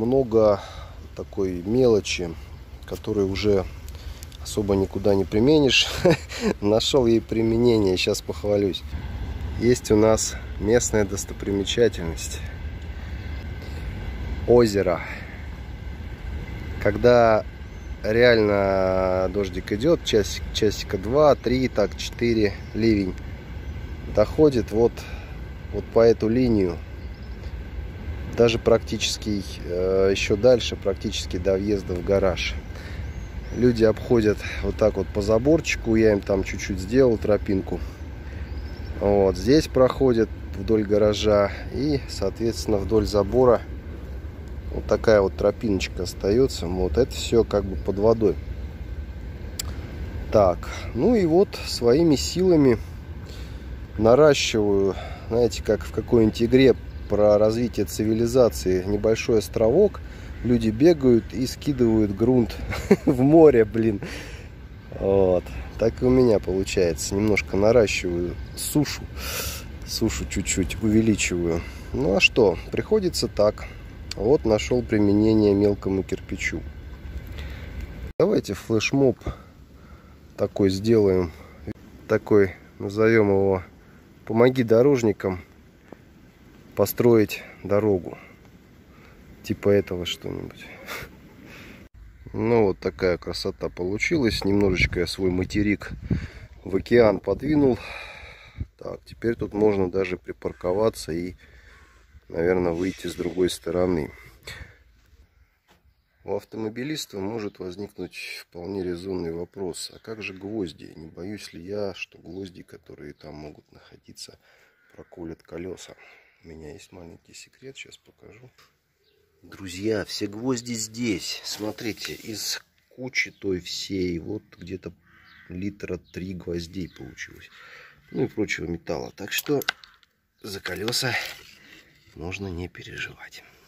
Много такой мелочи, которую уже особо никуда не применишь. Нашел ей применение, сейчас похвалюсь. Есть у нас местная достопримечательность. Озеро. Когда реально дождик идет, часика 2-3, так 4, ливень, доходит вот по эту линию. Даже практически еще дальше, практически до въезда в гараж. Люди обходят вот так вот по заборчику. Я им там чуть-чуть сделал тропинку. Вот здесь проходят вдоль гаража. И, соответственно, вдоль забора вот такая вот тропиночка остается. Вот это все как бы под водой. Так, ну и вот своими силами наращиваю, знаете, как в какой-нибудь игре про развитие цивилизации, небольшой островок. Люди бегают и скидывают грунт в море, блин. Вот. Так и у меня получается. Немножко наращиваю сушу. Сушу чуть-чуть увеличиваю. Ну а что? Приходится так. Вот нашел применение мелкому кирпичу. Давайте флешмоб такой сделаем. Такой, назовем его «Помоги дорожникам построить дорогу». Типа этого что-нибудь. Ну вот такая красота получилась. Немножечко я свой материк в океан подвинул. Так, теперь тут можно даже припарковаться и, наверное, выйти с другой стороны. У автомобилиста может возникнуть вполне резонный вопрос: а как же гвозди? Не боюсь ли я, что гвозди, которые там могут находиться, проколят колеса? У меня есть маленький секрет, сейчас покажу. Друзья, все гвозди здесь. Смотрите, из кучи той всей, вот где-то литра 3 гвоздей получилось. Ну и прочего металла. Так что за колеса можно не переживать.